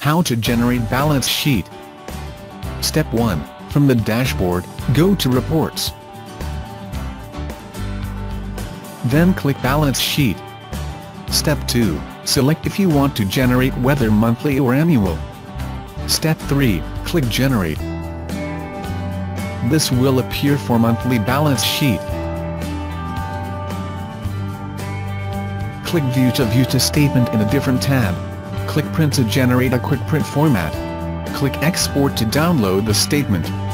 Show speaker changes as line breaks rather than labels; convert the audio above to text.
How to generate balance sheet. Step 1. From the dashboard, go to Reports. Then click Balance Sheet. Step 2. Select if you want to generate whether monthly or annual. Step 3. Click Generate. This will appear for monthly balance sheet. Click View to view the statement in a different tab. Click Print to generate a quick print format. Click Export to download the statement.